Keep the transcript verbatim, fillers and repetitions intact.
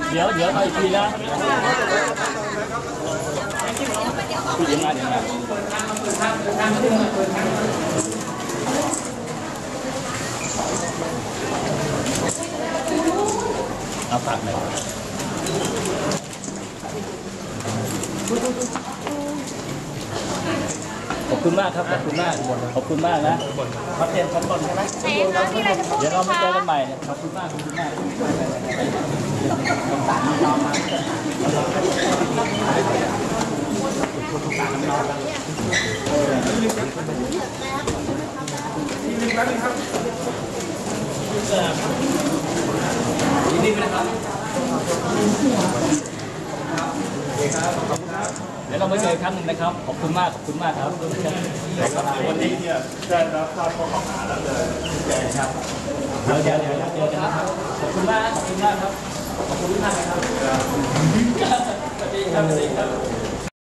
เดี๋ยวเดี๋ยวเอาอีกทีนะผู้หญิงมาเดี๋ยวมาเอาฝากหน่อยขอบคุณมากครับขอบคุณมากขอบคุณมากนะมาเต็มชั้นบนใช่ไหมเดี๋ยวเรามาเจอกันใหม่ขอบคุณมากขอบคุณมากนี่นะครับเดี๋ยวเราไปเจอครั้งหนึ่งนะครับขอบคุณมากขอบคุณมากครับวันนี้เนี่ยได้รับทราบข้อหาแล้วเลยครับเดี๋ยวเดี๋ยวเดี๋ยวเจอกันนะครับขอบคุณมากขอบคุณมากครับขอบคุณทุกท่านนะครับสวัสดีครับสวัสดีครับ